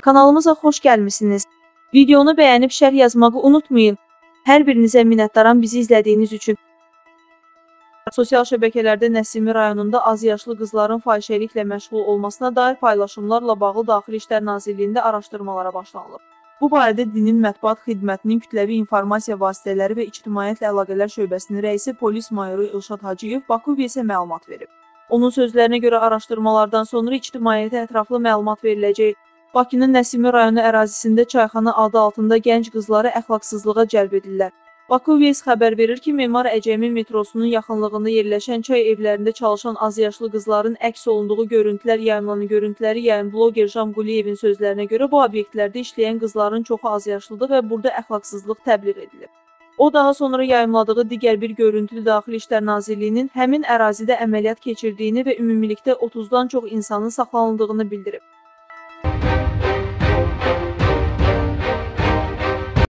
Kanalımıza xoş gəlmisiniz. Videonu bəyənib şərh yazmağı unutmayın. Hər birinizə minnətdaram bizi izlədiyiniz üçün. Sosial şəbəkələrdə Nəsimi rayonunda azyaşlı qızların fahişəliklə məşğul olmasına dair paylaşımlarla bağlı Daxili İşlər Nazirliyində araşdırmalara başlanılıb. Bu barədə Dinin Mətbuat Xidmətinin Kütləvi İnformasiya Vasitələri və İctimaiyyətlə Əlaqələr Şöbəsinin rəisi polis mayoru İlşad Hacıyev Bakıviyə məlumat verib. Onun sözlərinə görə araşdırmalardan sonra ictimaiyyətə ətraflı məlumat veriləcək. Bakının Nəsimi rayonu ərazisində Çayxana adı altında gənc qızları əxlaqsızlığa cəlb edirlər. Bakıviyə xəbər verir ki, Memar Əcəmi metrosunun yaxınlığında yerləşən çay evlərində çalışan azyaşlı qızların əks olunduğu görüntülər yayımlanan görüntüləri yayın bloger Jam Quliyevin sözlərinə görə bu obyektlərdə işləyən qızların çoxu azyaşlıdır və burada əxlaqsızlıq təbliğ edilir. O daha sonra yayımladığı digər bir görüntülü Daxili İşlər Nazirliyinin həmin ərazidə əməliyyat keçirdiyini və ümumilikdə 30-dan çox insanın saxlanıldığını bildirib.